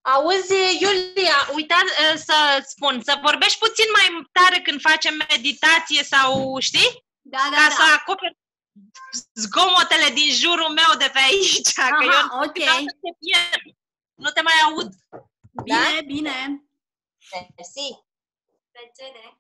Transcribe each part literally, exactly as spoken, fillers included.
Auzi, Iulia, uita să spun, să vorbești puțin mai tare când facem meditație sau, știi? Da, da, Ca da. să acoperi zgomotele din jurul meu de pe aici. Aha, că eu ok. să te pierd. Nu te mai aud. Bine, Da? bine. Mersi. Plăcere.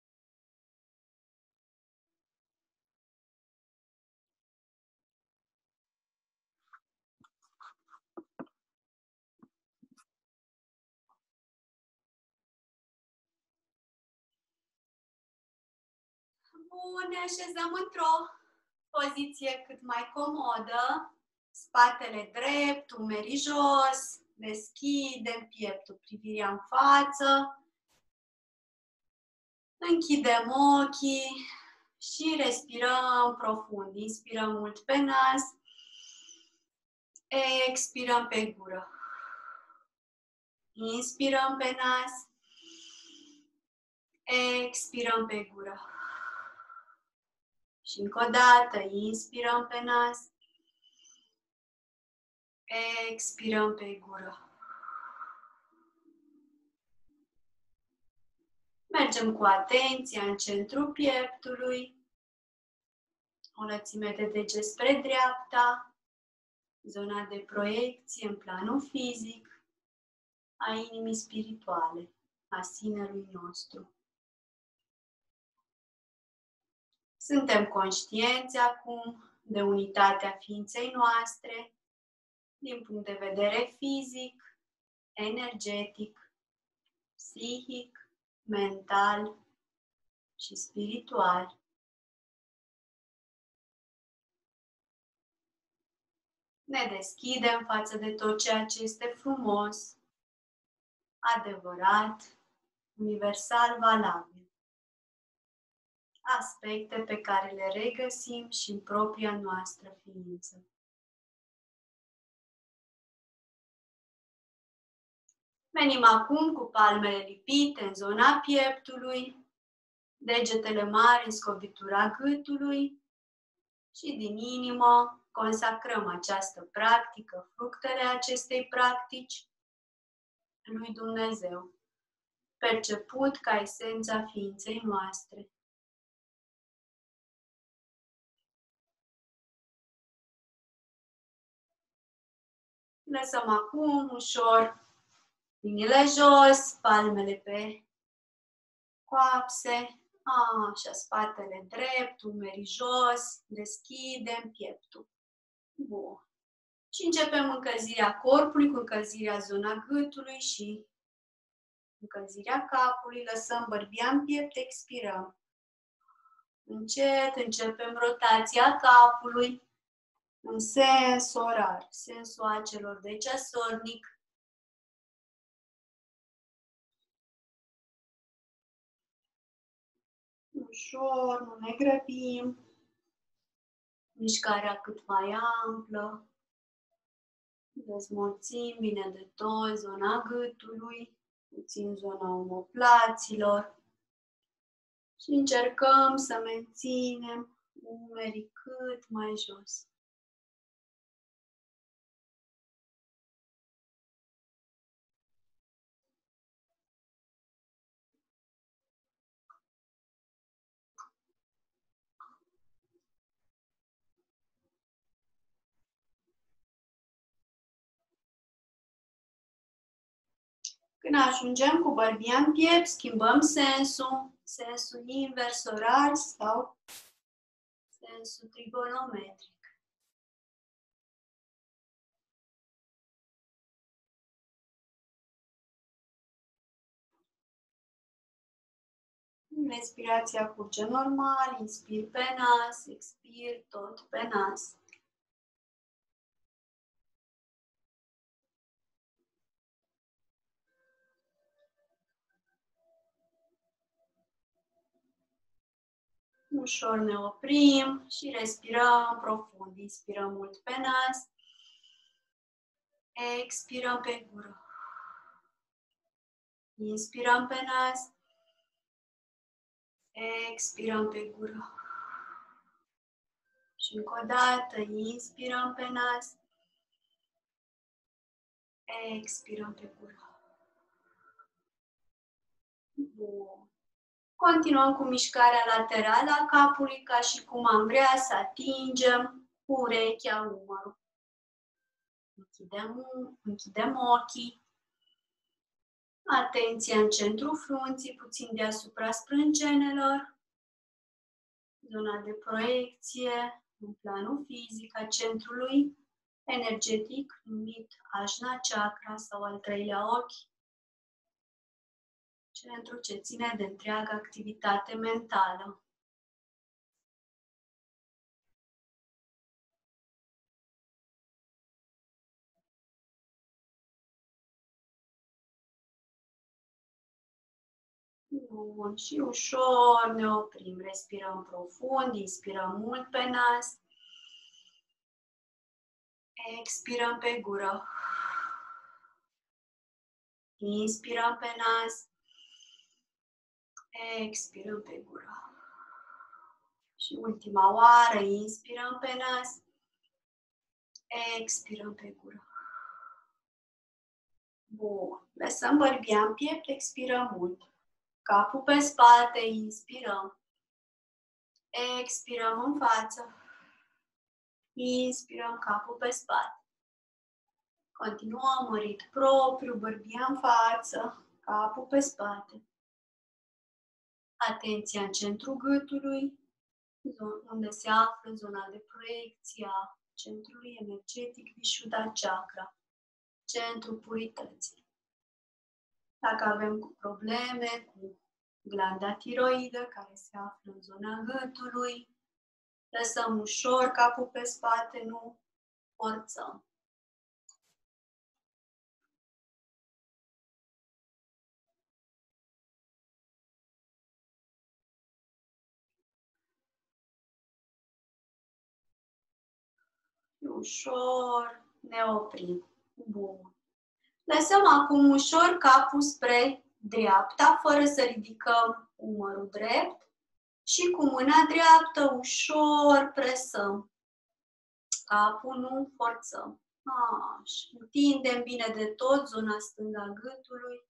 Bun, ne așezăm într-o poziție cât mai comodă, spatele drept, umerii jos, deschidem pieptul, privirea în față, închidem ochii și respirăm profund. Inspirăm mult pe nas, expirăm pe gură. Inspirăm pe nas, expirăm pe gură. Și încă o dată, inspirăm pe nas, expirăm pe gură. Mergem cu atenție în centrul pieptului, o lățime de deget spre dreapta, zona de proiecție în planul fizic a inimii spirituale, a sinelui nostru. Suntem conștienți acum de unitatea ființei noastre, din punct de vedere fizic, energetic, psihic, mental și spiritual. Ne deschidem față de tot ceea ce este frumos, adevărat, universal valabil. Aspecte pe care le regăsim și în propria noastră ființă. Venim acum cu palmele lipite în zona pieptului, degetele mari în scobitura gâtului și din inimă consacrăm această practică, fructele acestei practici lui Dumnezeu, perceput ca esența ființei noastre. Lăsăm acum ușor mâinile jos, palmele pe coapse, așa, spatele drept, umerii jos, deschidem pieptul. Bun. Și începem încălzirea corpului cu încălzirea zona gâtului și încălzirea capului. Lăsăm bărbia în piept, expirăm. Încet începem rotația capului în sens orar, sensul acelor de ceasornic. Ușor, nu ne grăbim. Mișcarea cât mai amplă. Dezmorțim bine de tot zona gâtului, puțin zona omoplaților. Și încercăm să menținem umerii cât mai jos. Când ajungem cu bărbia în piept, schimbăm sensul, sensul invers orar sau sensul trigonometric. Respirația curge normal, inspir pe nas, expir tot pe nas. Ușor ne oprim și respirăm profund. Inspirăm mult pe nas. Expirăm pe gură. Inspirăm pe nas. Expirăm pe gură. Și încă o dată, inspirăm pe nas. Expirăm pe gură. Bun. Continuăm cu mișcarea laterală a capului, ca și cum am vrea să atingem urechea, umărul. Închidem, închidem ochii. Atenție în centrul frunții, puțin deasupra sprâncenelor. Zona de proiecție în planul fizic a centrului energetic, numit Ajna Chakra sau al treilea ochi. Centru ce ține de întreaga activitate mentală. Bun. Și ușor ne oprim. Respirăm profund, inspirăm mult pe nas. Expirăm pe gură. Inspirăm pe nas. Expirăm pe gură. Și ultima oară, inspirăm pe nas. Expirăm pe gură. Bun. Lăsăm bărbia în piept, expirăm mult. Capul pe spate, inspirăm. Expirăm în față. Inspirăm capul pe spate. Continuăm în ritm propriu, bărbia în față, capul pe spate. Atenția în centrul gâtului, unde se află zona de proiecție a centrului energetic Vishuddha Chakra, centrul purității. Dacă avem probleme cu glanda tiroidă, care se află în zona gâtului, lăsăm ușor capul pe spate, nu forțăm. Ușor ne oprim. Bun. Lăsăm acum ușor capul spre dreapta, fără să ridicăm umărul drept. Și cu mâna dreaptă ușor presăm. Capul nu forțăm. Așa. Întindem bine de tot zona stângă a gâtului.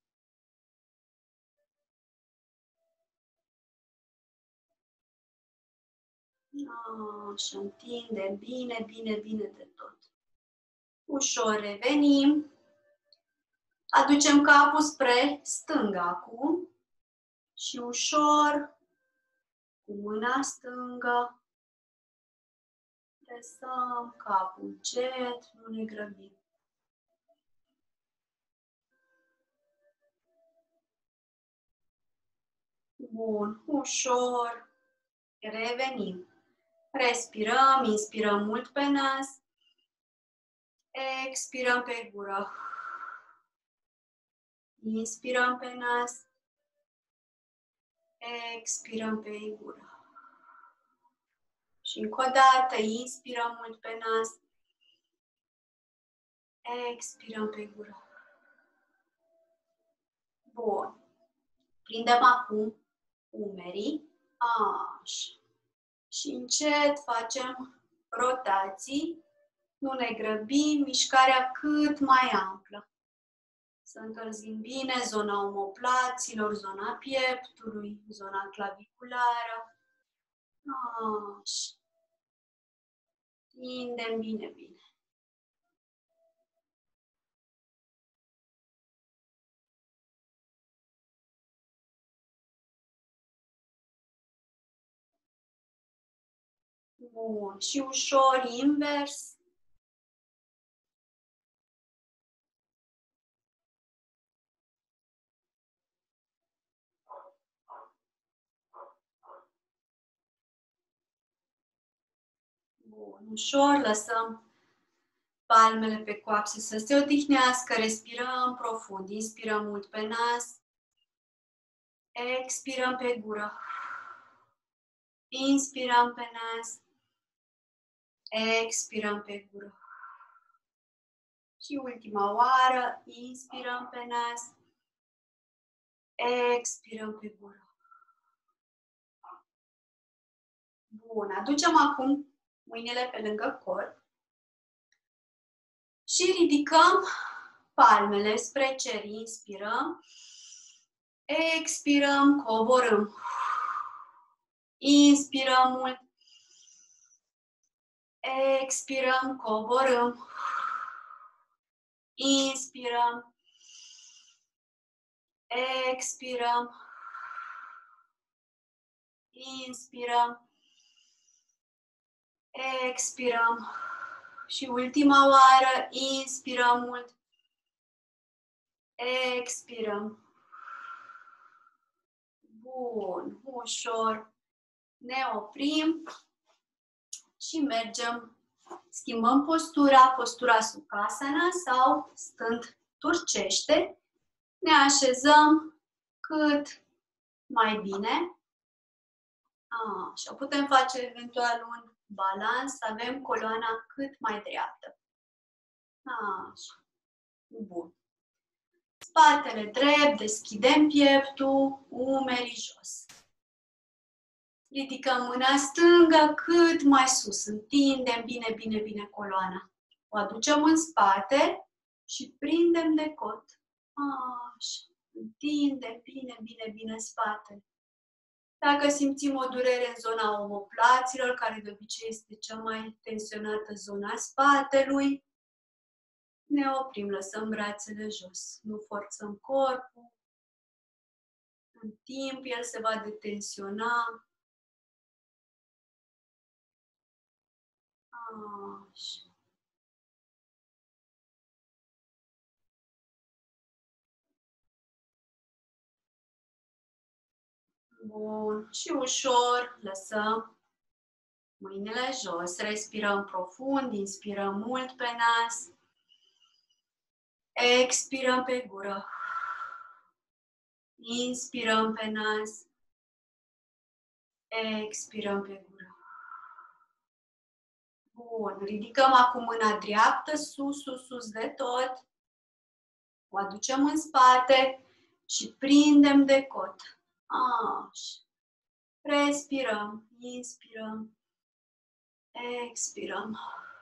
Așa, întindem bine, bine, bine de tot. Ușor revenim. Aducem capul spre stânga acum. Și ușor, cu mâna stângă, presăm capul încet, nu ne grăbim. Bun, ușor, revenim. Respirăm, inspirăm mult pe nas. Expirăm pe gură. Inspirăm pe nas. Expirăm pe gură. Și încă o dată, inspirăm mult pe nas. Expirăm pe gură. Bun. Prindem acum umerii. Așa. Și încet facem rotații. Nu ne grăbim, mișcarea cât mai amplă. Să încălzim bine zona omoplaților, zona pieptului, zona claviculară. Așa. Tindem bine, bine. Bun. Și ușor invers. Bun. Ușor lăsăm palmele pe coapse să se odihnească. Respirăm profund. Inspirăm mult pe nas. Expirăm pe gură. Inspirăm pe nas. Expirăm pe gură. Și ultima oară, inspirăm pe nas. Expirăm pe gură. Bun, aducem acum mâinile pe lângă corp. Și ridicăm palmele spre cer, inspirăm. Expirăm, coborâm. Inspirăm mult. Expirăm, coborâm. Inspirăm. Expirăm. Inspirăm. Expirăm. Și ultima oară, inspirăm mult. Expirăm. Bun, ușor. Ne oprim și mergem. Schimbăm postura, postura Sukhasana sau stând turcește. Ne așezăm cât mai bine. Așa, putem face eventual un balans, să avem coloana cât mai dreaptă. Așa. Bun. Spatele drept, deschidem pieptul, umerii jos. Ridicăm mâna stângă cât mai sus, întindem bine, bine, bine coloana. O aducem în spate și prindem de cot. Așa. Întindem bine, bine, bine spatele. Dacă simțim o durere în zona omoplaților, care de obicei este cea mai tensionată zona spatelui, ne oprim, lăsăm brațele jos. Nu forțăm corpul. În timp, el se va detensiona. Așa. Bun. Și ușor lăsăm mâinile jos. Respirăm profund, inspirăm mult pe nas. Expirăm pe gură. Inspirăm pe nas. Expirăm pe gură. Bun. Ridicăm acum mâna dreaptă, sus, sus, sus de tot. O aducem în spate și prindem de cot. Așa. Respirăm. Inspirăm. Expirăm.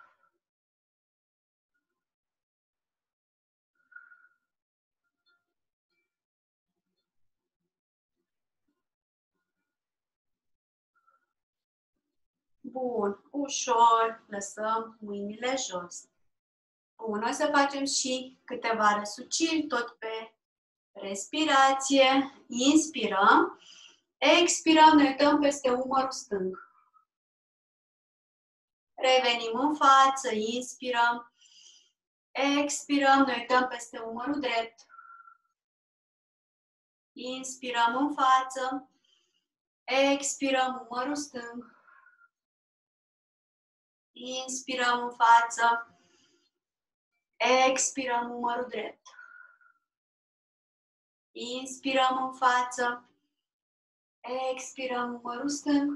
Bun. Ușor lăsăm mâinile jos. Bun. O să facem și câteva răsuciri tot pe respirație. Inspirăm. Expirăm. Ne uităm peste umărul stâng. Revenim în față. Inspirăm. Expirăm. Ne uităm peste umărul drept. Inspirăm în față. Expirăm umărul stâng. Inspirăm în față. Expirăm umărul drept. Inspirăm în față. Expirăm umărul stâng.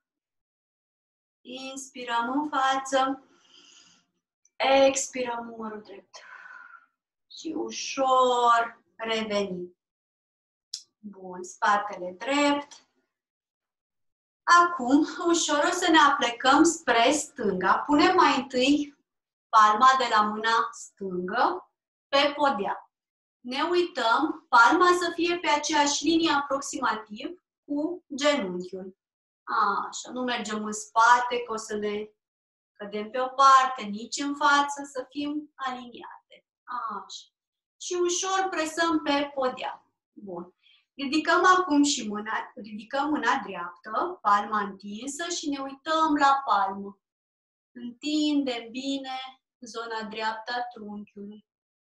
Inspirăm în față. Expirăm umărul drept. Și ușor revenim. Bun, spatele drept. Acum, ușor o să ne aplecăm spre stânga. Punem mai întâi palma de la mâna stângă pe podea. Ne uităm, palma să fie pe aceeași linie aproximativ cu genunchiul. Așa, nu mergem în spate, că o să ne cădem pe o parte, nici în față, să fim aliniate. Așa. Și ușor presăm pe podea. Bun. Ridicăm acum și mâna, ridicăm mâna dreaptă, palma întinsă și ne uităm la palmă. Întindem bine zona dreaptă a trunchiului.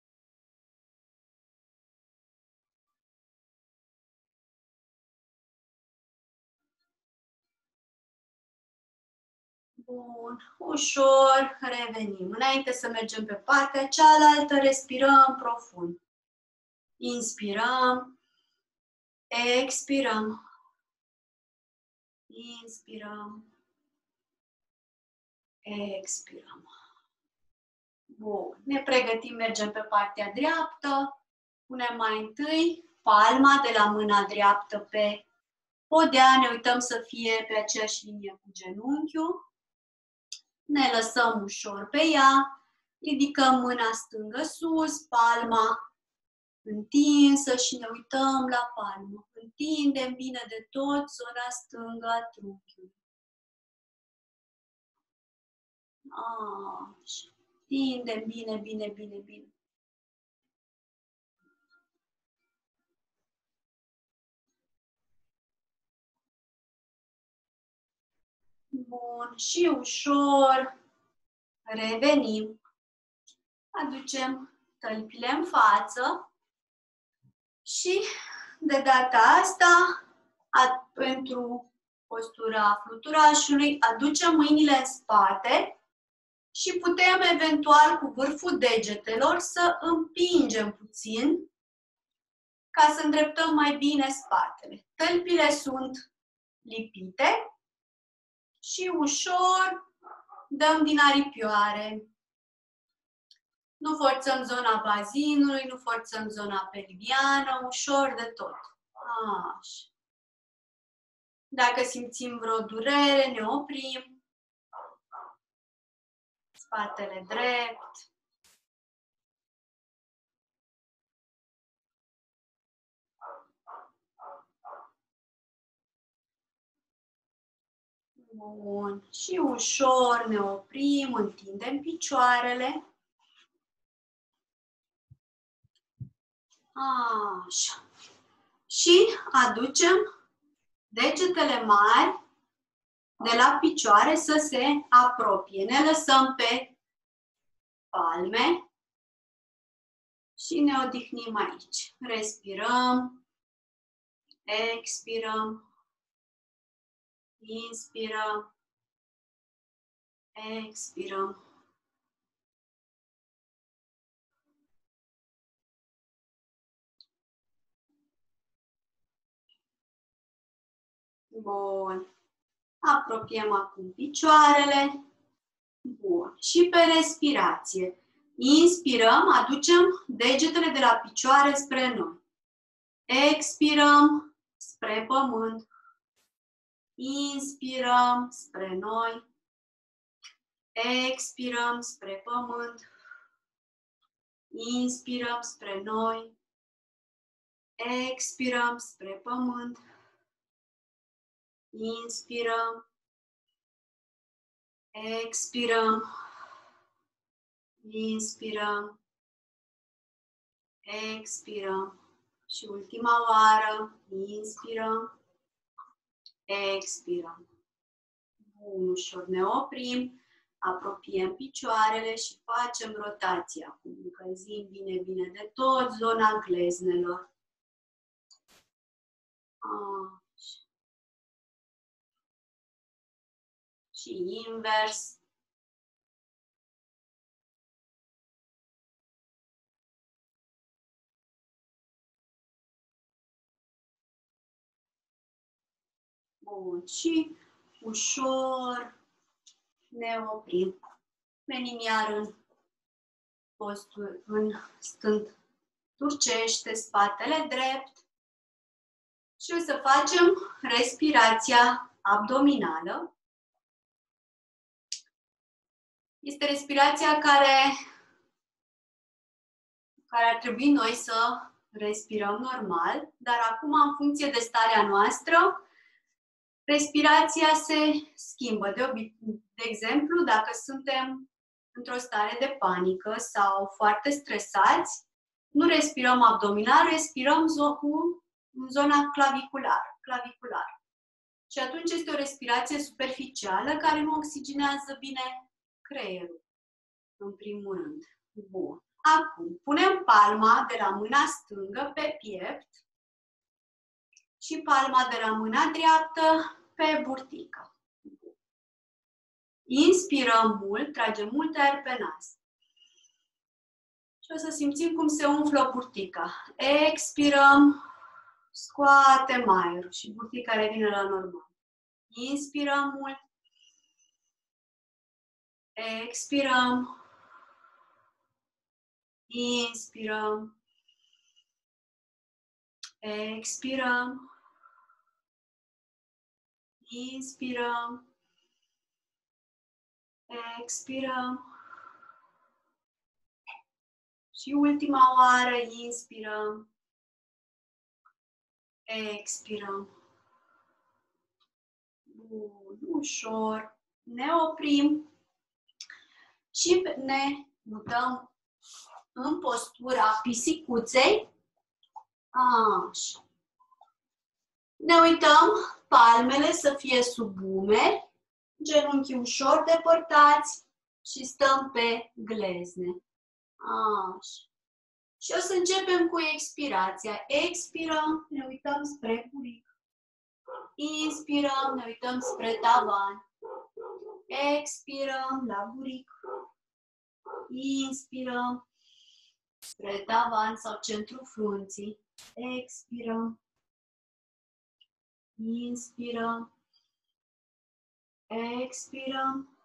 Bun, ușor revenim. Înainte să mergem pe partea cealaltă, respirăm profund. Inspirăm. Expirăm. Inspirăm. Expirăm. Bun. Ne pregătim, mergem pe partea dreaptă. Punem mai întâi palma de la mâna dreaptă pe podea. Ne uităm să fie pe aceeași linie cu genunchiul. Ne lăsăm ușor pe ea. Ridicăm mâna stângă sus, palma întinsă și ne uităm la palmă. Întindem bine de tot zona stângă a trunchiului. Așa. Întindem bine, bine, bine, bine. Bun. Și ușor revenim. Aducem tălpile în față. Și de data asta, a, pentru postura fluturașului, aducem mâinile în spate și putem eventual cu vârful degetelor să împingem puțin ca să îndreptăm mai bine spatele. Tălpile sunt lipite și ușor dăm din aripioare. Nu forțăm zona bazinului, nu forțăm zona pelviană, ușor de tot. Așa. Dacă simțim vreo durere, ne oprim. Spatele drept. Bun. Și ușor ne oprim, întindem picioarele. Așa. Și aducem degetele mari de la picioare să se apropie. Ne lăsăm pe palme și ne odihnim aici. Respirăm, expirăm, inspirăm, expirăm. Bun. Apropiem acum picioarele. Bun. Și pe respirație. Inspirăm, aducem degetele de la picioare spre noi. Expirăm spre pământ. Inspirăm spre noi. Expirăm spre pământ. Inspirăm spre noi. Expirăm spre pământ. Inspirăm. Expirăm. Inspirăm. Expirăm. Și ultima oară. Inspirăm. Expirăm. Bun, ușor ne oprim. Apropiem picioarele și facem rotația acum. Încălzim bine, bine de tot zona gleznelor. Așa. Și invers. Bun. Și ușor ne oprim. Venim iar în postul, în stânt turcește, spatele drept. Și o să facem respirația abdominală. Este respirația care, care ar trebui noi să respirăm normal, dar acum, în funcție de starea noastră, respirația se schimbă. De, de exemplu, dacă suntem într-o stare de panică sau foarte stresați, nu respirăm abdominal, respirăm cu în zona claviculară. claviculară. Și atunci este o respirație superficială care nu oxigenează bine creierul, în primul rând. Bun. Acum, punem palma de la mâna stângă pe piept și palma de la mâna dreaptă pe burtică. Inspirăm mult, tragem mult aer pe nas. Și o să simțim cum se umflă burtica. Expirăm, scoatem aerul și burtica revine la normal. Inspirăm mult. Expirăm. Inspirăm. Expirăm. Inspirăm. Expirăm. Și ultima oară, inspirăm. Expirăm. Bun, ușor. Ne oprim și ne mutăm în postura pisicuței. Așa. Ne uităm, palmele să fie sub umeri, genunchii ușor depărtați și stăm pe glezne. Așa. Și o să începem cu expirația. Expirăm, ne uităm spre buric. Inspirăm, ne uităm spre tavan. Expirăm la buric. Inspirăm spre tavan sau centrul frunții. Expirăm. Inspirăm. Expirăm.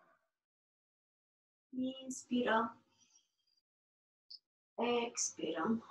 Inspirăm. Expirăm.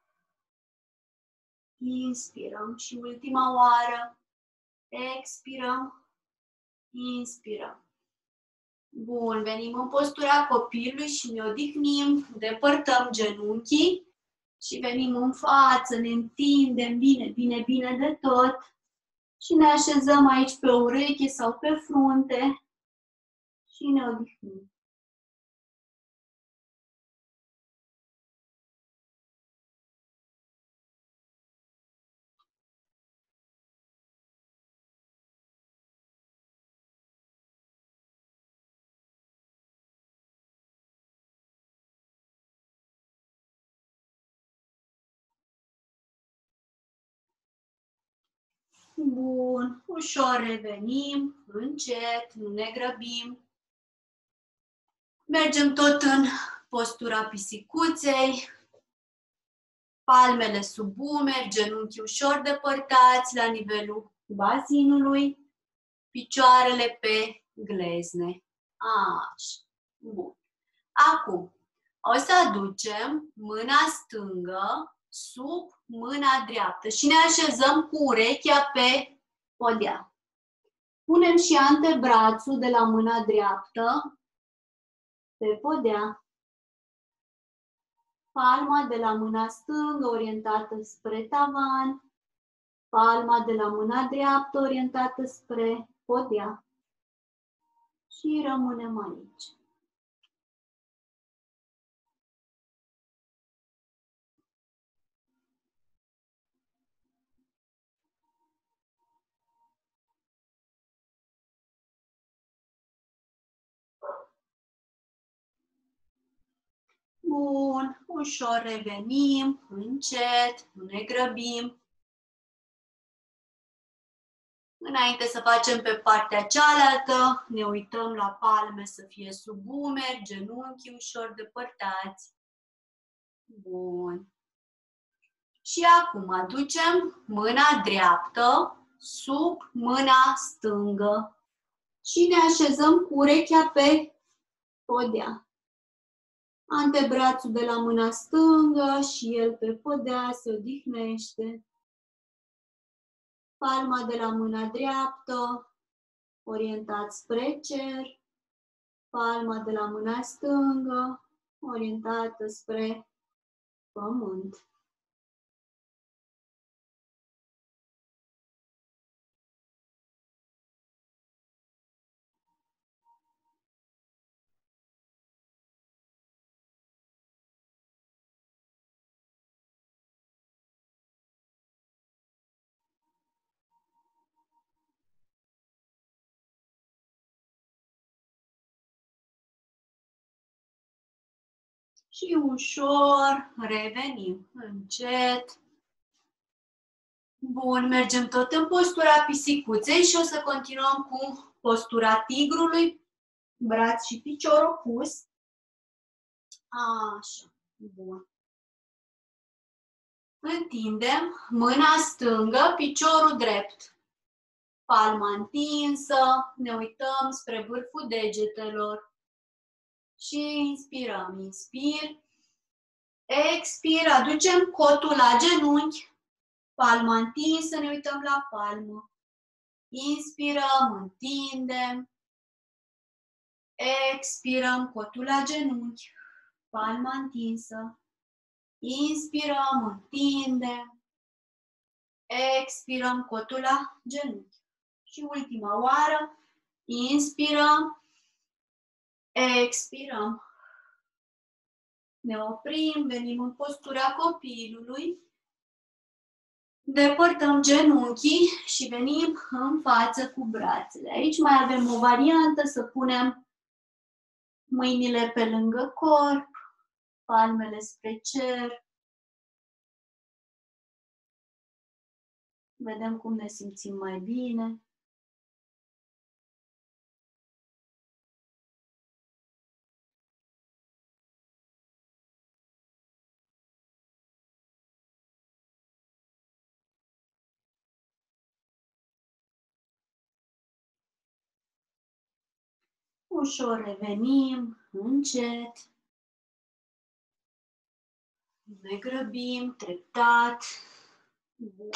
Inspirăm. Și ultima oară. Expirăm. Inspirăm. Bun, venim în postura copilului și ne odihnim, depărtăm genunchii și venim în față, ne întindem bine, bine, bine de tot și ne așezăm aici pe ureche sau pe frunte și ne odihnim. Bun, ușor revenim, încet, nu ne grăbim. Mergem tot în postura pisicuței, palmele sub umeri, genunchii ușor depărtați la nivelul bazinului, picioarele pe glezne. Așa, bun. Acum, o să aducem mâna stângă sub mâna dreaptă și ne așezăm cu urechea pe podea. Punem și antebrațul de la mâna dreaptă pe podea. Palma de la mâna stângă orientată spre tavan. Palma de la mâna dreaptă orientată spre podea. Și rămânem aici. Bun, ușor revenim, încet, nu ne grăbim. Înainte să facem pe partea cealaltă, ne uităm la palme să fie sub umeri, genunchii ușor depărtați. Bun. Și acum aducem mâna dreaptă sub mâna stângă și ne așezăm cu urechea pe podea. Antebrațul de la mâna stângă și el pe podea se odihnește. Palma de la mâna dreaptă orientat spre cer. Palma de la mâna stângă orientată spre pământ. Și ușor revenim, încet. Bun, mergem tot în postura pisicuței și o să continuăm cu postura tigrului, braț și picior opus. Așa, bun. Întindem mâna stângă, piciorul drept. Palma întinsă, ne uităm spre vârful degetelor. Și inspirăm, inspir. Expir, aducem cotul la genunchi. Palma întinsă, ne uităm la palmă. Inspirăm, întindem. Expirăm, cotul la genunchi. Palma întinsă. Inspirăm, întindem. Expirăm cotul la genunchi. Și ultima oară, inspirăm, expirăm. Ne oprim, venim în postura copilului. Depărtăm genunchii și venim în față cu brațele. Aici mai avem o variantă să punem mâinile pe lângă corp, palmele spre cer. Vedem cum ne simțim mai bine. Ușor revenim, încet. Ne grăbim, treptat. Bun.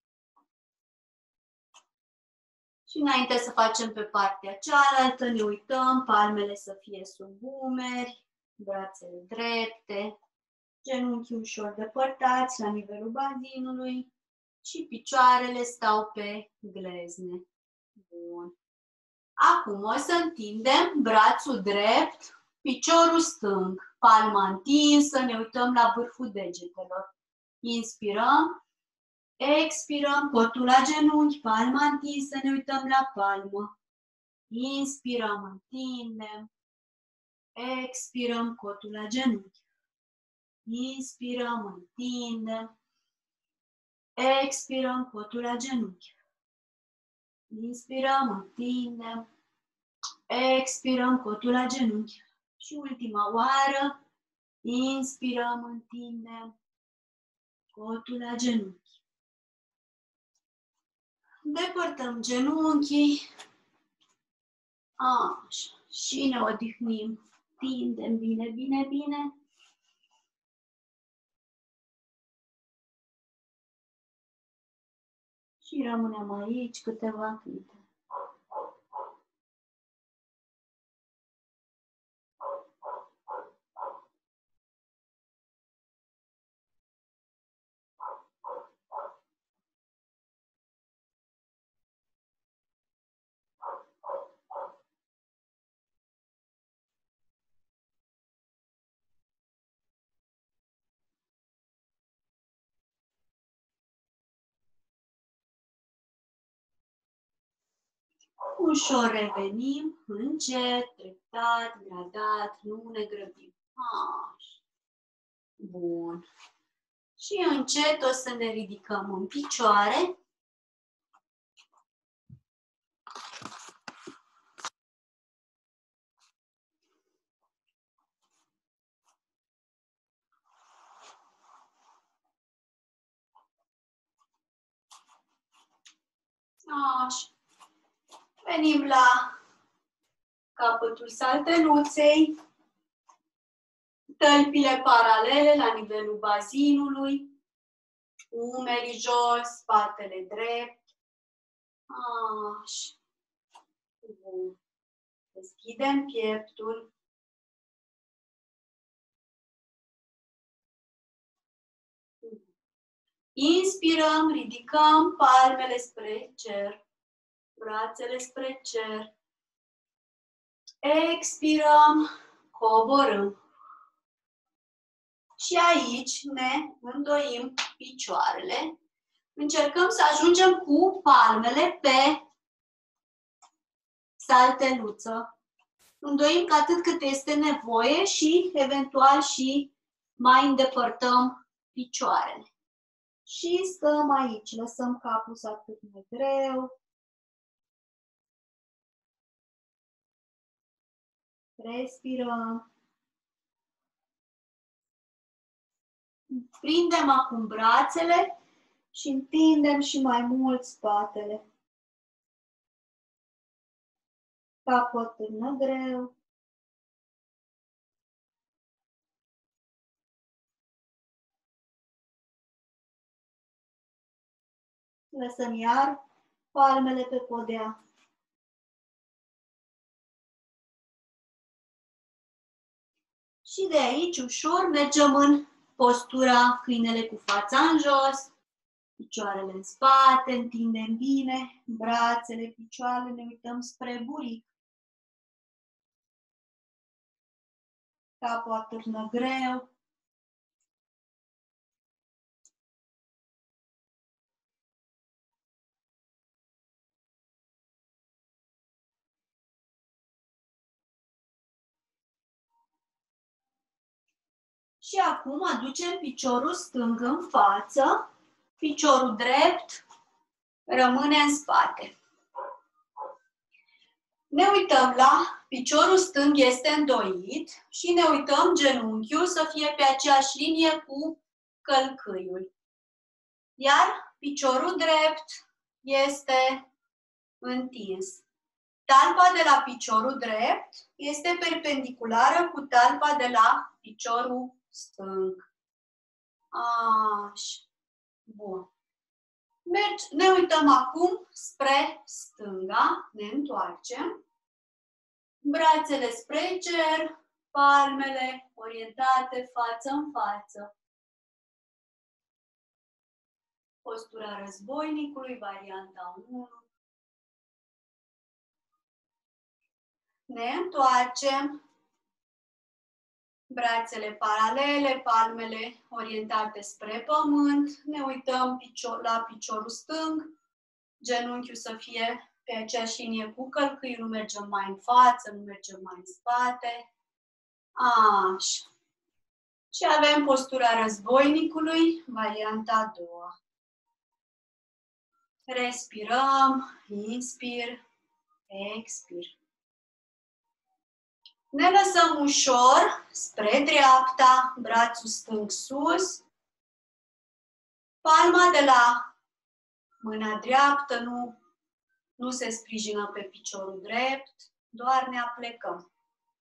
Și înainte să facem pe partea cealaltă, ne uităm, palmele să fie sub umeri, brațele drepte, genunchii ușor depărtați la nivelul bazinului și picioarele stau pe glezne. Bun. Acum o să întindem brațul drept, piciorul stâng, palma întinsă, ne uităm la vârful degetelor. Inspirăm, expirăm, cotul la genunchi, palma întinsă, ne uităm la palmă. Inspirăm, întindem, expirăm, cotul la genunchi. Inspirăm, întindem, expirăm, cotul la genunchi. Inspirăm, întindem, expirăm, cotul la genunchi. Și ultima oară, inspirăm, întindem, cotul la genunchi. Depărtăm genunchii. Așa. Și ne odihnim. Tindem bine, bine, bine. Și rămânem aici câteva clipe. Ușor revenim, încet, treptat, gradat, nu ne grăbim. Așa. Bun. Și încet o să ne ridicăm în picioare. Așa. Venim la capătul salteluței, tălpile paralele la nivelul bazinului, umerii jos, spatele drept. Așa. Bun. Deschidem pieptul. Inspirăm, ridicăm palmele spre cer, brațele spre cer. Expirăm, coborâm. Și aici ne îndoim picioarele. Încercăm să ajungem cu palmele pe salteluță. Îndoim că atât cât este nevoie și eventual și mai îndepărtăm picioarele. Și stăm aici, lăsăm capul să atât mai greu. Respirăm. Prindem acum brațele și întindem și mai mult spatele. Capul atârnă greu. Lăsăm iar palmele pe podea. Și de aici ușor mergem în postura câinele cu fața în jos, picioarele în spate, întindem bine, brațele, picioarele, ne uităm spre buric. Capul atârnă greu. Și acum aducem piciorul stâng în față, piciorul drept rămâne în spate. Ne uităm la piciorul stâng este îndoit și ne uităm genunchiul să fie pe aceeași linie cu călcâiul. Iar piciorul drept este întins. Talpa de la piciorul drept este perpendiculară cu talpa de la piciorul stâng. Așa. Bun. Mergi, ne uităm acum spre stânga, ne întoarcem. Brațele spre cer, palmele orientate față în față. Postura războinicului, varianta unu. Ne întoarcem. Brațele paralele, palmele orientate spre pământ. Ne uităm picior, la piciorul stâng. Genunchiul să fie pe aceeași linie cu călcâiul. Nu mergem mai în față, nu mergem mai în spate. Așa. Și avem postura războinicului, varianta a doua. Respirăm, inspir, expir. Ne lăsăm ușor spre dreapta, brațul stâng sus. Palma de la mâna dreaptă nu, nu se sprijină pe piciorul drept, doar ne aplecăm.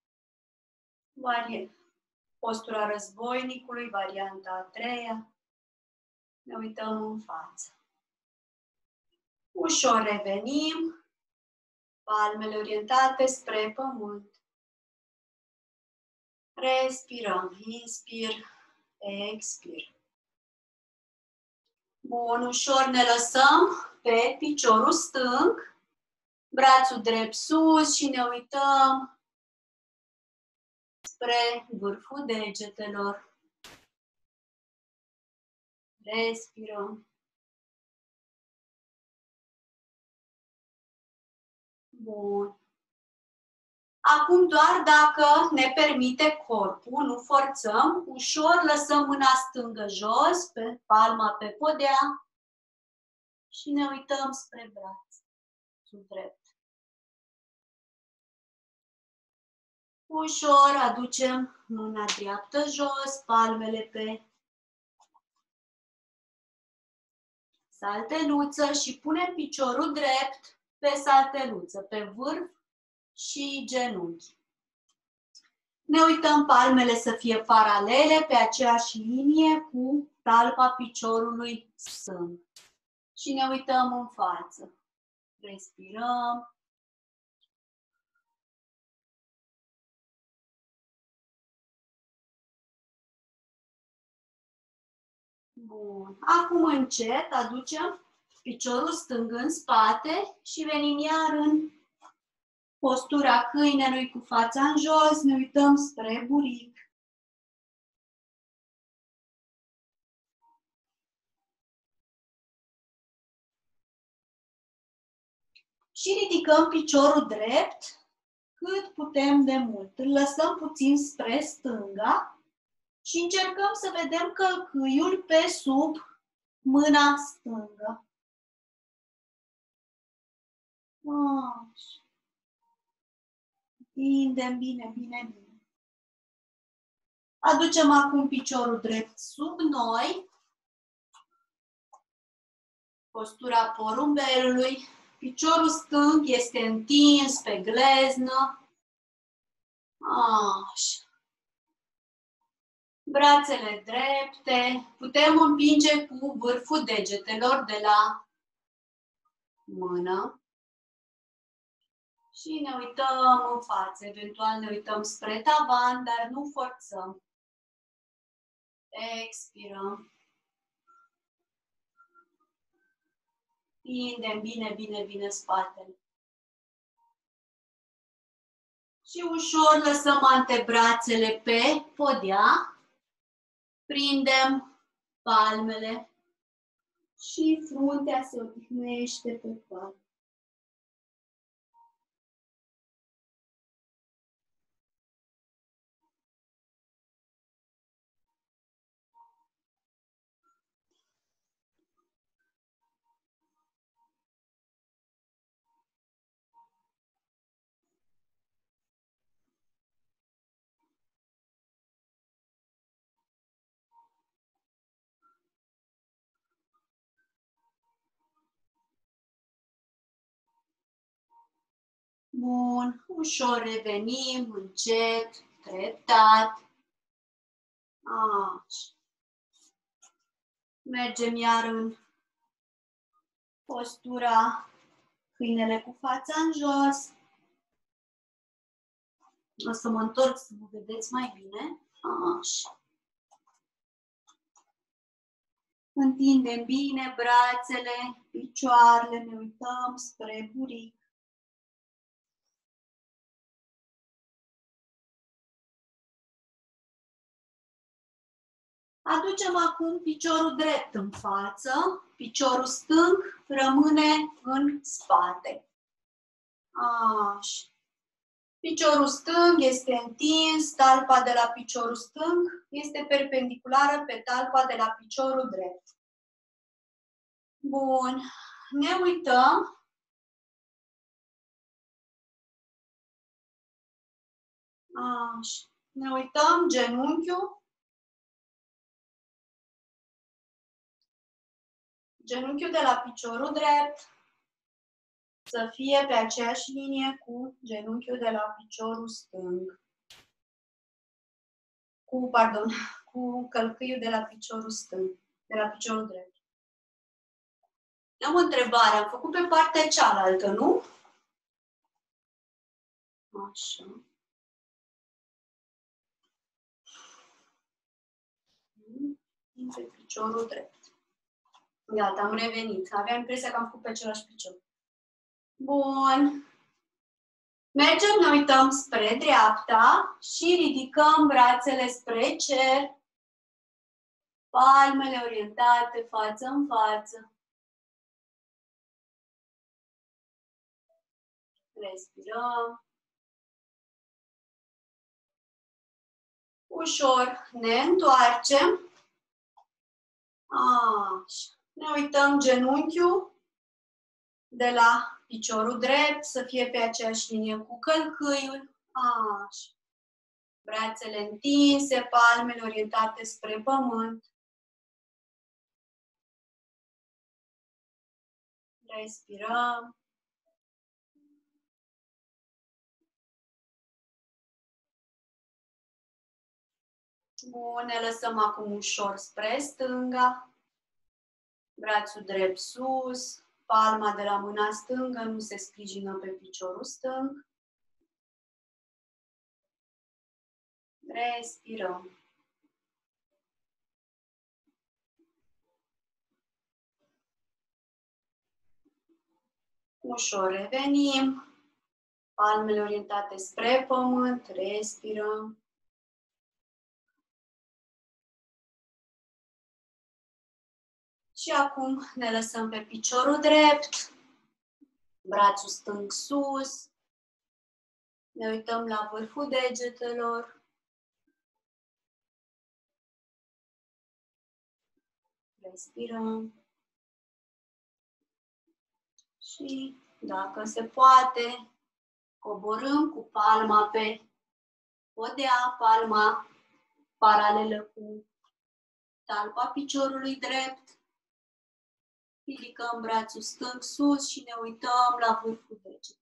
Postura războinicului, varianta a treia. Ne uităm în față. Ușor revenim, palmele orientate spre pământ. Respirăm, inspir, expir. Bun, ușor ne lăsăm pe piciorul stâng, brațul drept sus și ne uităm spre vârful degetelor. Respirăm. Bun. Acum doar dacă ne permite corpul, nu forțăm, ușor lăsăm mâna stângă jos, pe palma pe podea și ne uităm spre braț, sub drept. Ușor aducem mâna dreaptă jos, palmele pe salteluță și punem piciorul drept pe salteluță, pe vârf și genunchi. Ne uităm palmele să fie paralele pe aceeași linie cu talpa piciorului stâng. Și ne uităm în față. Respirăm. Bun. Acum încet aducem piciorul stâng în spate și venim iar în postura câinelui cu fața în jos, ne uităm spre buric. Și ridicăm piciorul drept cât putem de mult. Îl lăsăm puțin spre stânga și încercăm să vedem călcâiul pe sub mâna stângă. Așa. Tindem bine, bine, bine. Aducem acum piciorul drept sub noi. Postura porumbelului. Piciorul stâng este întins pe gleznă. Așa. Brațele drepte. Putem împinge cu vârful degetelor de la mână. Și ne uităm în față. Eventual ne uităm spre tavan, dar nu forțăm. Expirăm. Tindem bine, bine, bine spatele. Și ușor lăsăm antebrațele pe podea. Prindem palmele și fruntea se odihnește pe palme. Bun, ușor revenim, încet, treptat. Așa. Mergem iar în postura câinele cu fața în jos. O să mă întorc să mă vedeți mai bine. Așa. Întindem bine brațele, picioarele, ne uităm spre buric. Aducem acum piciorul drept în față, piciorul stâng rămâne în spate. Așa. Piciorul stâng este întins, talpa de la piciorul stâng este perpendiculară pe talpa de la piciorul drept. Bun. Ne uităm. Așa. Ne uităm genunchiul. Genunchiul de la piciorul drept să fie pe aceeași linie cu genunchiul de la piciorul stâng. Cu, pardon, cu călcâiul de la piciorul stâng, de la piciorul drept. Am o întrebare, am făcut pe partea cealaltă, nu? Așa. Pe piciorul drept. Gata, am revenit. Aveam impresia că am făcut pe același picior. Bun. Mergem, ne uităm spre dreapta și ridicăm brațele spre cer. Palmele orientate față în față. Respirăm. Ușor ne întoarcem. Așa. Ne uităm genunchiul de la piciorul drept să fie pe aceeași linie cu călcâiul. Așa. Brațele întinse, palmele orientate spre pământ. Respirăm. Bun, ne lăsăm acum ușor spre stânga. Brațul drept sus. Palma de la mâna stângă nu se sprijină pe piciorul stâng. Respirăm. Ușor revenim. Palmele orientate spre pământ. Respirăm. Și acum ne lăsăm pe piciorul drept. Brațul stâng sus. Ne uităm la vârful degetelor. Respirăm. Și, dacă se poate, coborâm cu palma pe podea, palma paralelă cu talpa piciorului drept. Ridicăm brațul stâng sus și ne uităm la vârful degetelor.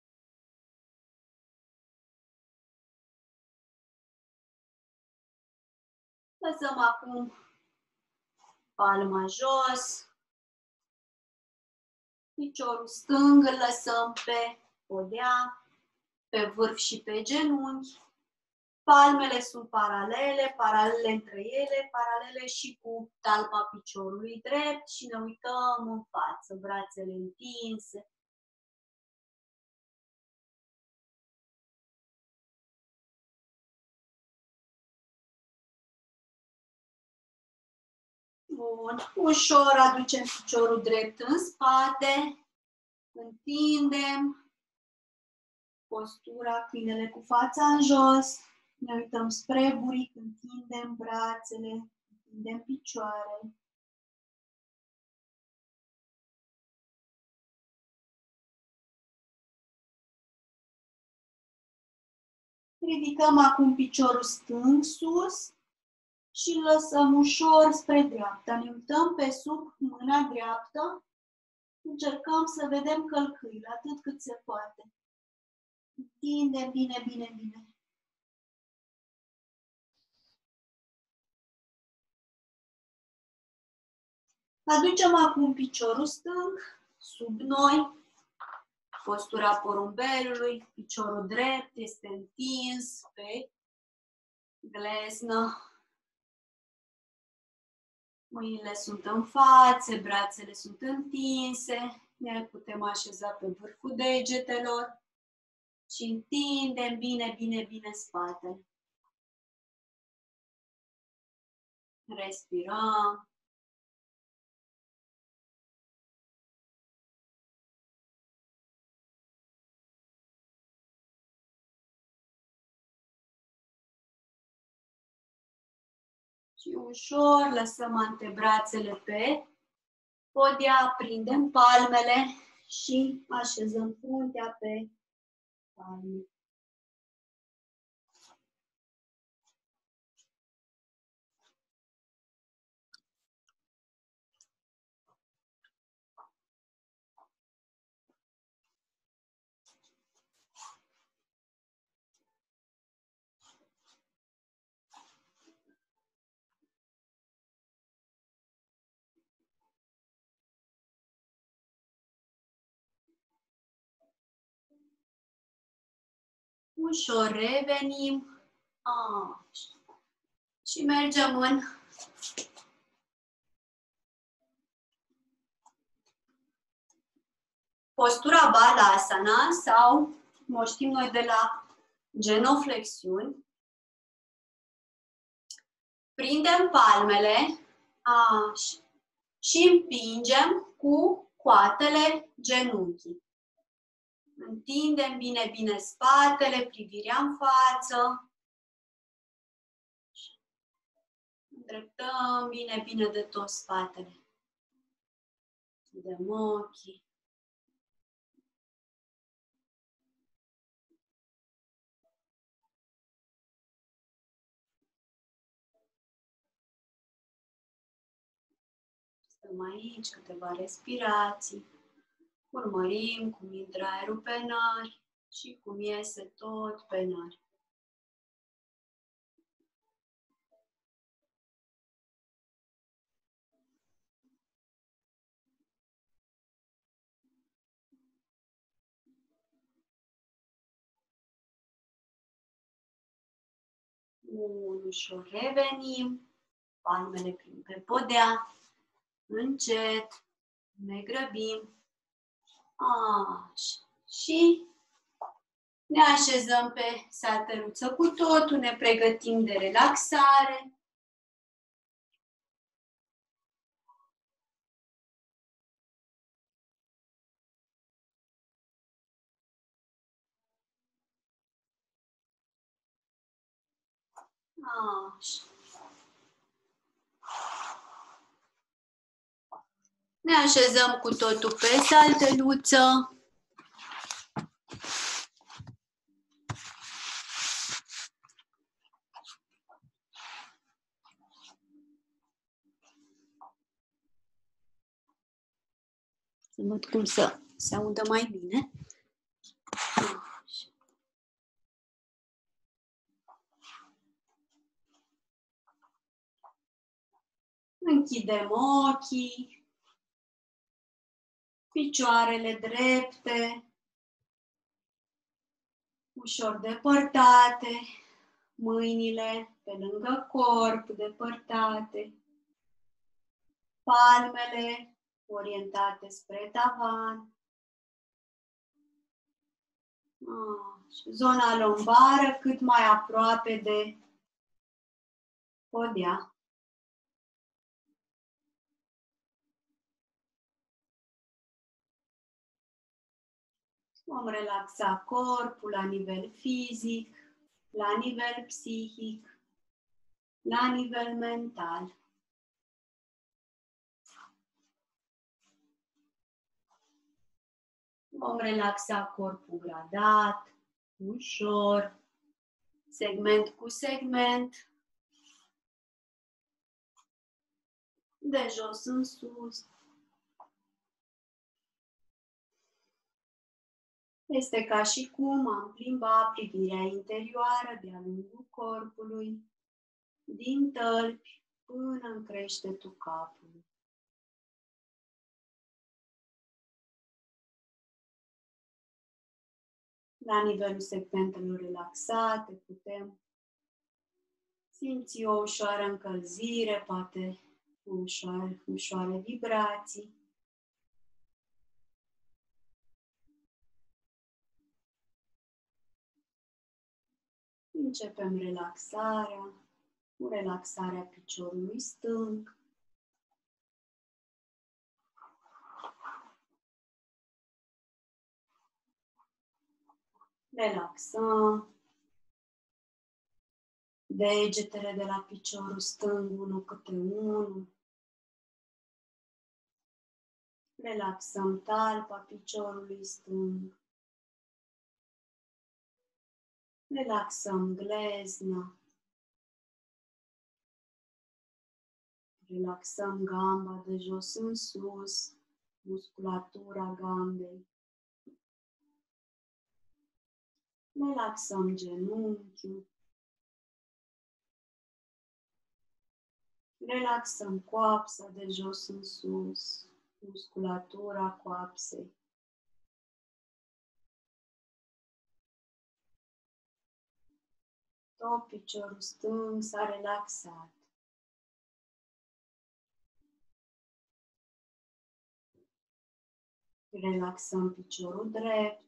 Lăsăm acum palma jos. Piciorul stâng îl lăsăm pe podea, pe vârf și pe genunchi. Palmele sunt paralele, paralele între ele, paralele și cu talpa piciorului drept și ne uităm în față, brațele întinse. Bun. Ușor aducem piciorul drept în spate, întindem postura, câinele cu fața în jos, ne uităm spre buric, întindem brațele, întindem picioarele. Ridicăm acum piciorul stâng sus și îl lăsăm ușor spre dreapta. Ne uităm pe sub mâna dreaptă, încercăm să vedem călcâile atât cât se poate. Întindem bine, bine, bine. Aducem acum piciorul stâng sub noi, postura porumbelului, piciorul drept este întins pe gleznă. Mâinile sunt în față, brațele sunt întinse, ne putem așeza pe vârful degetelor și întindem bine, bine, bine spatele. Respirăm. Și ușor lăsăm antebrațele pe podia, prindem palmele și așezăm fruntea pe palme. Ușor revenim. Așa. Și mergem în postura Balasana sau, cum o știm noi de la genoflexiuni. Prindem palmele așa, și împingem cu coatele genunchii. Întindem bine, bine spatele, privirea în față. Îndreptăm bine, bine de tot spatele. Închidem ochii. Stăm aici câteva respirații. Urmărim cum intră aerul pe nări și cum iese tot pe nări. Bun, ușor revenim, palmele prin pe podea, încet, ne grăbim. Așa. Și ne așezăm pe salteluță cu totul, ne pregătim de relaxare. Așa. Ne așezăm cu totul pe salteluță. Să văd cum să se audă mai bine. Închidem ochii, picioarele drepte, ușor depărtate, Mâinile pe lângă corp, depărtate. Palmele orientate spre tavan. Așa. Zona lombară cât mai aproape de podea. Vom relaxa corpul la nivel fizic, la nivel psihic, la nivel mental. Vom relaxa corpul gradat, ușor, segment cu segment, de jos în sus. Este ca și cum am plimbat privirea interioară de-a lungul corpului, din tălpi până în creștetul capului. La nivelul segmentelor relaxate putem simți o ușoară încălzire, poate ușoare, ușoare vibrații. Începem relaxarea cu relaxarea piciorului stâng. Relaxăm degetele de la piciorul stâng, unul câte unul. Relaxăm talpa piciorului stâng. Relaxăm glezna. Relaxăm gamba de jos în sus, musculatura gambei. Relaxăm genunchiul. Relaxăm coapsa de jos în sus, musculatura coapsei. Tot piciorul stâng s-a relaxat. Relaxăm piciorul drept.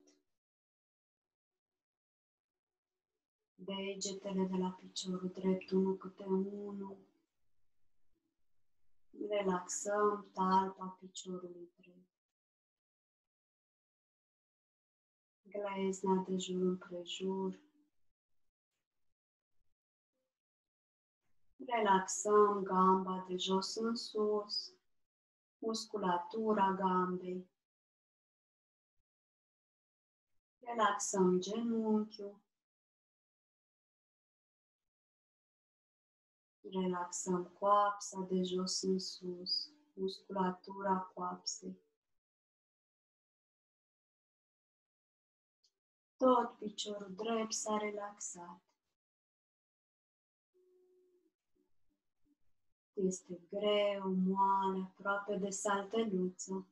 Degetele de la piciorul drept, unul câte unul. Relaxăm talpa piciorului drept. Glezna de jur împrejur. Relaxăm gamba de jos în sus, musculatura gambei. Relaxăm genunchiul. Relaxăm coapsa de jos în sus, musculatura coapsei. Tot piciorul drept s-a relaxat. Este greu, moale, aproape de salteluță.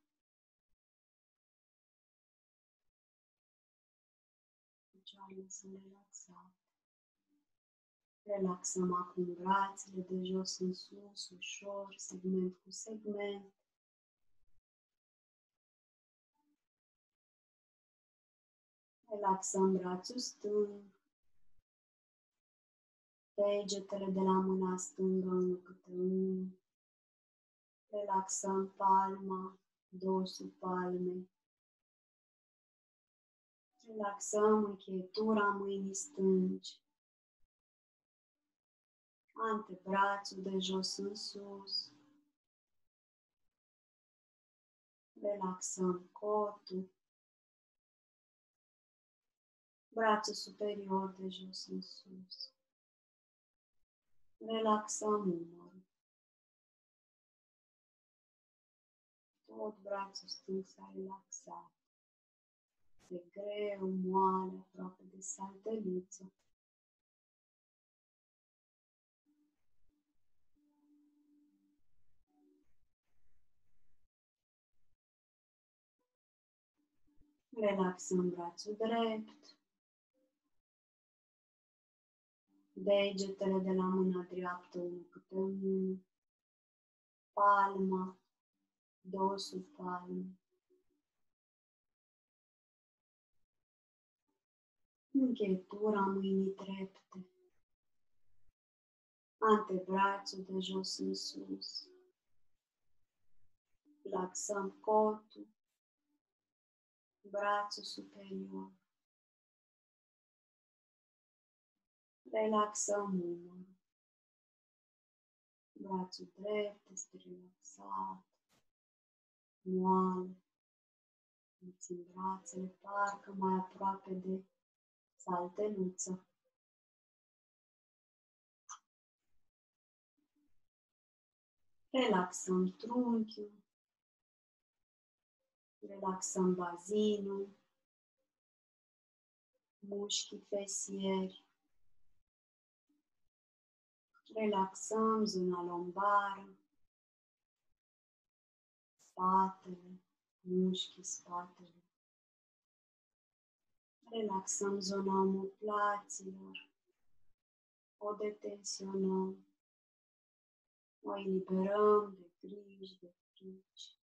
Picioarele sunt relaxate. Relaxăm acum brațele de jos în sus, ușor, segment cu segment. Relaxăm brațul stâng. Degetele de la mâna stângă, unul câte unul. Relaxăm palma, dorsul palmei. Relaxăm încheietura mâinii stângi. Antebrațul de jos în sus. Relaxăm cotul. Brațul superior de jos în sus. Relaxăm umărul. Tot brațul stâng s-a relaxat. Este greu, moale, aproape de salteliță. Relaxăm brațul drept. degetele de la mâna dreaptă, unul câte unul, palma, dosul palmei, încheietura mâinii drepte, antebrațul de jos în sus, relaxăm cotul, brațul superior, relaxăm umărul, brațul drept este relaxat, moale, țin brațele parcă mai aproape de salteluță. Relaxăm trunchiul, relaxăm bazinul, mușchii fesieri, relaxăm zona lombară, spatele, mușchii spatele. Relaxăm zona omoplaților, o detensionăm, o eliberăm de griji, de frici.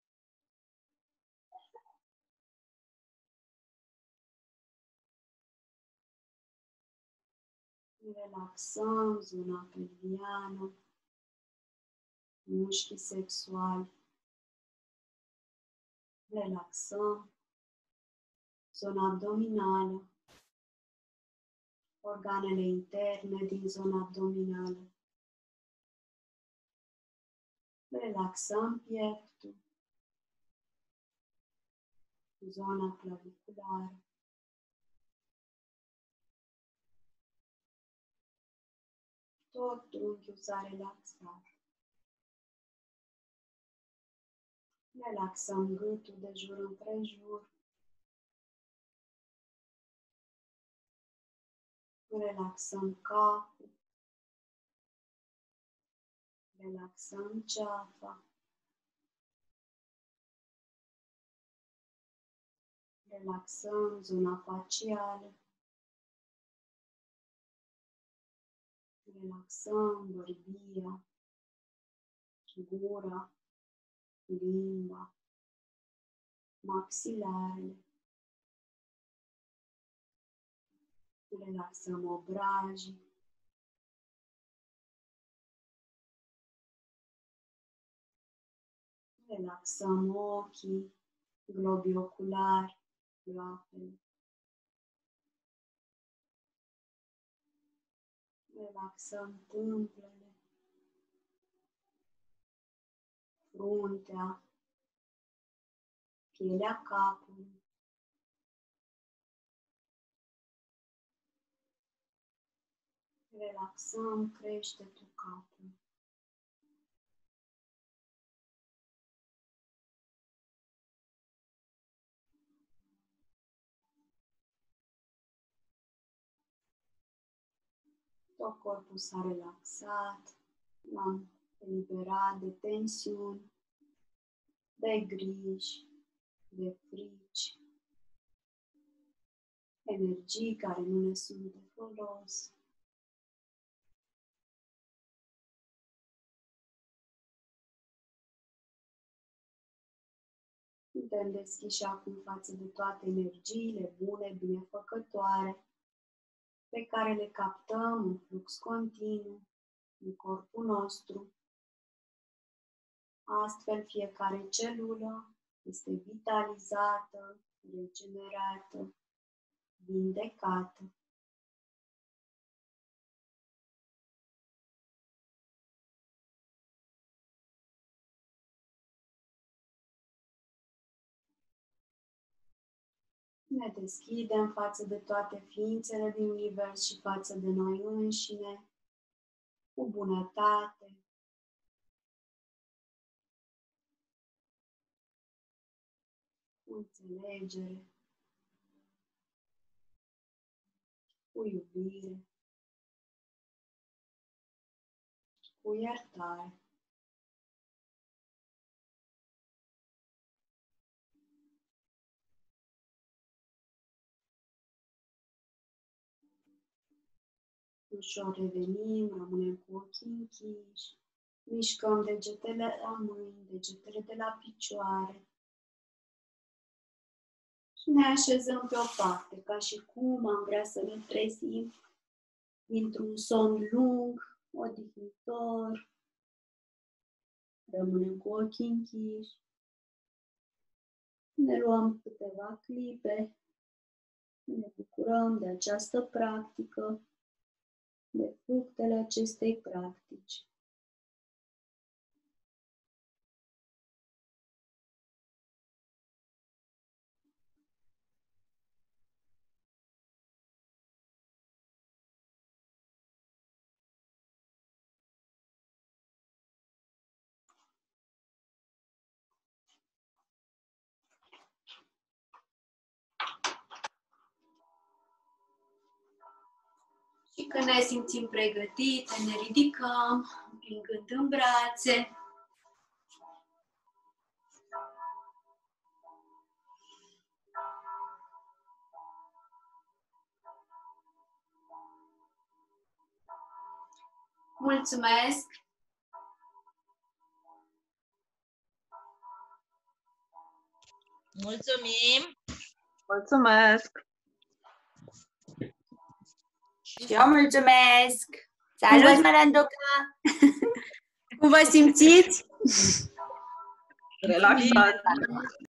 Relaxăm zona pelviană, mușchii sexuali. Relaxăm zona abdominală, organele interne din zona abdominală. Relaxăm pieptul, zona claviculară. Tot trunchiul s-a relaxat. Relaxăm gâtul de jur împrejur. Relaxăm capul. Relaxăm ceafa. Relaxăm zona facială. Relaxăm bărbia, gura, limba, maxilarele. Relaxăm obrajii. Relaxăm ochii, globii oculari, groapele. Relaxăm tâmplele, fruntea, pielea capului. Relaxăm creștetul capului. Tot corpul s-a relaxat, l-am eliberat de tensiuni, de griji, de frici, energii care nu ne sunt de folos. Suntem deschiși acum față de toate energiile bune, binefăcătoare, pe care le captăm în flux continuu în corpul nostru. Astfel, fiecare celulă este vitalizată, regenerată, vindecată. Ne deschidem față de toate ființele din univers și față de noi înșine, cu bunătate, cu înțelegere, cu iubire, cu iertare. Ușor revenim, rămânem cu ochii închiși. Mișcăm degetele la mâini, degetele de la picioare. Și ne așezăm pe o parte, ca și cum am vrea să ne trezim dintr-un somn lung, odihnitor. Rămânem cu ochii închiși. Ne luăm câteva clipe. Ne bucurăm de această practică, de fructele acestei practici. Și când ne simțim pregătite, ne ridicăm, împingând în brațe. Mulțumesc! Mulțumim! Mulțumesc! Și eu mulțumesc! Salut, Maranduca! Cum vă simțiți? Relaxat!